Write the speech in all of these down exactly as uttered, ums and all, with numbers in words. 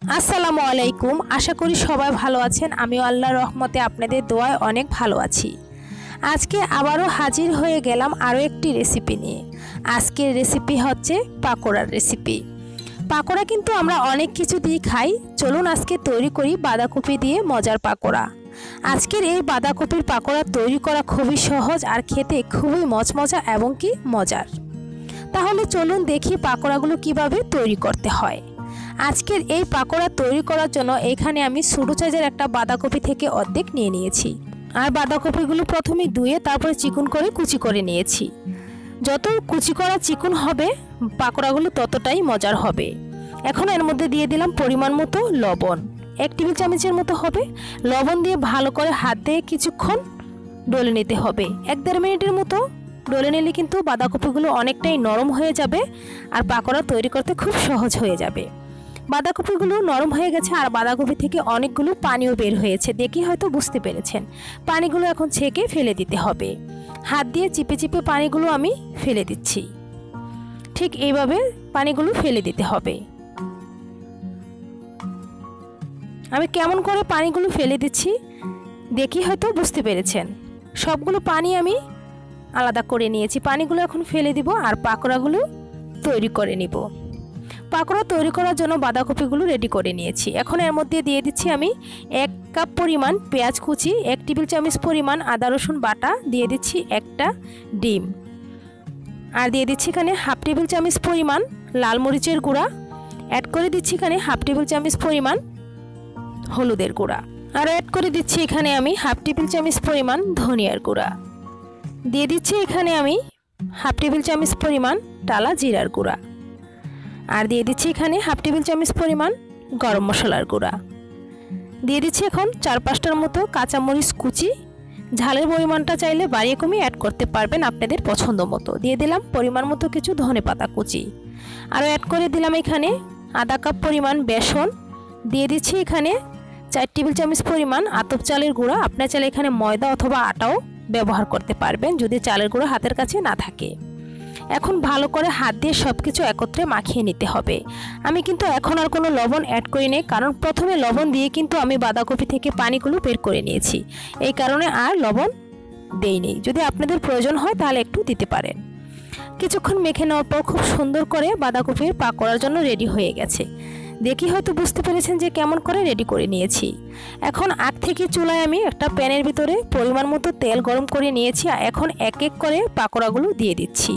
আসসালামু আলাইকুম। আশা করি সবাই ভালো আছেন। আমিও আল্লাহর রহমতে আপনাদের দোয়ায় অনেক ভালো আছি। আজকে আবারও হাজির হয়ে গেলাম আরও একটি রেসিপি নিয়ে। আজকের রেসিপি হচ্ছে পাকোড়ার রেসিপি। পাকোড়া কিন্তু আমরা অনেক কিছু দিয়ে খাই। চলুন আজকে তৈরি করি বাঁধাকপি দিয়ে মজার পাকোড়া। আজকের এই বাঁধাকপির পাকোড়া তৈরি করা খুবই সহজ আর খেতে খুবই মচমচা এবং কি মজার। তাহলে চলুন দেখি পাকোড়াগুলো কিভাবে তৈরি করতে হয়। আজকের এই পাকোড়া তৈরি করার জন্য এখানে আমি ছোটো সাইজের একটা বাঁধাকপি থেকে অর্ধেক নিয়ে নিয়েছি। আর বাঁধাকপিগুলো প্রথমে ধুয়ে তারপরে চিকন করে কুচি করে নিয়েছি। যত কুচি করা চিকন হবে পাকোড়াগুলো ততটাই মজার হবে। এখন এর মধ্যে দিয়ে দিলাম পরিমাণ মতো লবণ, এক টেবিল চামচের মতো হবে। লবণ দিয়ে ভালো করে হাত দিয়ে কিছুক্ষণ ডলে নিতে হবে। এক দেড় মিনিটের মতো ডলে নিলে কিন্তু বাঁধাকপিগুলো অনেকটাই নরম হয়ে যাবে আর পাকোড়া তৈরি করতে খুব সহজ হয়ে যাবে। বাঁধাকপিগুলো নরম হয়ে গেছে আর বাঁধাকপি থেকে অনেকগুলো পানিও বের হয়েছে, দেখি হয়তো বুঝতে পেরেছেন। পানিগুলো এখন ছেঁকে ফেলে দিতে হবে। হাত দিয়ে চিপে চিপে পানিগুলো আমি ফেলে দিচ্ছি। ঠিক এইভাবে পানিগুলো ফেলে দিতে হবে। আমি কেমন করে পানিগুলো ফেলে দিচ্ছি দেখি হয়তো বুঝতে পেরেছেন। সবগুলো পানি আমি আলাদা করে নিয়েছি। পানিগুলো এখন ফেলে দিব আর পাকোড়াগুলো তৈরি করে নিব। পাকোড়া তৈরি করার জন্য বাঁধাকপিগুলো রেডি করে নিয়েছি। এখন এর মধ্যে দিয়ে দিচ্ছি আমি এক কাপ পরিমাণ পেঁয়াজ কুচি, এক টেবিল চামচ পরিমাণ আদা রসুন বাটা, দিয়ে দিচ্ছি একটা ডিম, আর দিয়ে দিচ্ছি এখানে হাফ টেবিল চামচ পরিমাণ লাল মরিচের গুঁড়া, অ্যাড করে দিচ্ছি এখানে হাফ টেবিল চামচ পরিমাণ হলুদের গুঁড়া, আর অ্যাড করে দিচ্ছি এখানে আমি হাফ টেবিল চামচ পরিমাণ ধনিয়ার গুঁড়া, দিয়ে দিচ্ছি এখানে আমি হাফ টেবিল চামচ পরিমাণ টালা জিরার গুঁড়া, আর দিয়ে দিচ্ছি এখানে হাফ টেবিল চামচ পরিমাণ গরম মশলার গুঁড়া, দিয়ে দিচ্ছি এখন চার পাঁচটার মতো কাঁচামরিচ কুচি। ঝালের পরিমাণটা চাইলে বাড়িয়ে কমিয়ে অ্যাড করতে পারবেন আপনাদের পছন্দ মতো। দিয়ে দিলাম পরিমাণ মতো কিছু ধনেপাতা কুচি, আরও অ্যাড করে দিলাম এখানে আধা কাপ পরিমাণ বেসন, দিয়ে দিচ্ছি এখানে চার টেবিল চামচ পরিমাণ আতপ চালের গুঁড়া। আপনার চাইলে এখানে ময়দা অথবা আটাও ব্যবহার করতে পারবেন যদি চালের গুঁড়া হাতের কাছে না থাকে। এখন ভালো করে হাত দিয়ে সব কিছু একত্রে মাখিয়ে নিতে হবে। আমি কিন্তু এখন আর কোনো লবণ অ্যাড করি নি, কারণ প্রথমে লবণ দিয়ে কিন্তু আমি বাঁধাকপি থেকে পানিগুলো বের করে নিয়েছি, এই কারণে আর লবণ দেইনি। যদি আপনাদের প্রয়োজন হয় তাহলে একটু দিতে পারেন। কিছুক্ষণ মেখে নেওয়ার পর খুব সুন্দর করে বাঁধাকপির পাকোড়ার জন্য রেডি হয়ে গেছে। দেখি হয়তো বুঝতে পেরেছেন যে কেমন করে রেডি করে নিয়েছি। এখন আগ থেকে চুলায় আমি একটা প্যানের ভিতরে পরিমাণ মতো তেল গরম করে নিয়েছি। এখন এক এক করে পাকোড়াগুলো দিয়ে দিচ্ছি।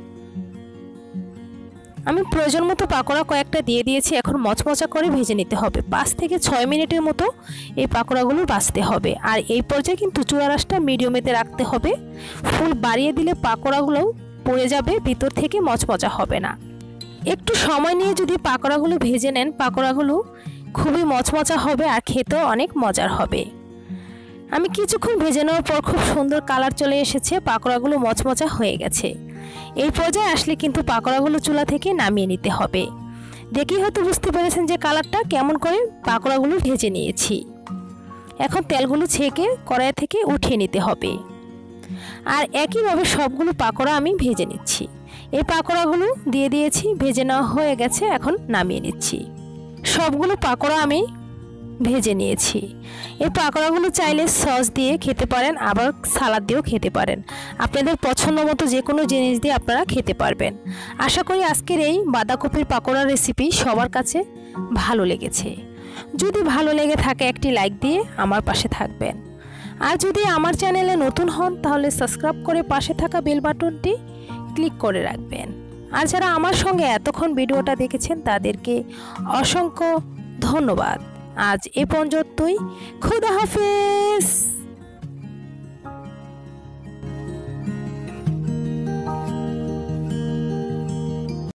আমি প্রয়োজন মতো পাকোড়া কয়েকটা দিয়ে দিয়েছি। এখন মচমচা করে ভেজে নিতে হবে। পাঁচ থেকে ছয় মিনিটের মতো এই পাকোড়াগুলো ভাজতে হবে। আর এই পর্যায়ে কিন্তু চুলার আঁচটা মিডিয়ামেতে রাখতে হবে। ফুল বাড়িয়ে দিলে পাকোড়াগুলো পড়ে যাবে, ভিতর থেকে মচমচা হবে না। একটু সময় নিয়ে যদি পাকোড়াগুলো ভেজে নেন পাকোড়াগুলো খুবই মচমচা হবে আর খেতেও অনেক মজার হবে। আমি কিছুক্ষণ ভেজে নেওয়ার পর খুব সুন্দর কালার চলে এসেছে, পাকোড়াগুলো মচমচা হয়ে গেছে। এই পর্যায়ে আসলে কিন্তু পাকোড়াগুলো চুলা থেকে নামিয়ে নিতে হবে। দেখি হয়তো বুঝতে পেরেছেন যে কালারটা কেমন করে পাকোড়াগুলো ভেজে নিয়েছি। এখন তেলগুলো ছেঁকে কড়াই থেকে উঠিয়ে নিতে হবে। আর একইভাবে সবগুলো পাকোড়া আমি ভেজে নিচ্ছি। এই পাকোড়াগুলো দিয়ে দিয়েছি, ভেজে নেওয়া হয়ে গেছে। এখন নামিয়ে নিচ্ছি। সবগুলো পাকোড়া আমি ভেজে নিয়েছি। এই পাকোড়াগুলো চাইলে সস দিয়ে খেতে পারেন, আবার সালাদ দিয়েও খেতে পারেন। আপনাদের পছন্দ মতো যে কোনো জিনিস দিয়ে আপনারা খেতে পারবেন। আশা করি আজকের এই বাঁধাকপির পাকোড়ার রেসিপি সবার কাছে ভালো লেগেছে। যদি ভালো লেগে থাকে একটি লাইক দিয়ে আমার পাশে থাকবেন। আর যদি আমার চ্যানেলে নতুন হন তাহলে সাবস্ক্রাইব করে পাশে থাকা বেল বাটনটি ক্লিক করে রাখবেন। আর যারা আমার সঙ্গে এতক্ষণ ভিডিওটা দেখেছেন তাদেরকে অসংখ্য ধন্যবাদ। আজ এ পর্যন্তই। খোদা হাফেজ।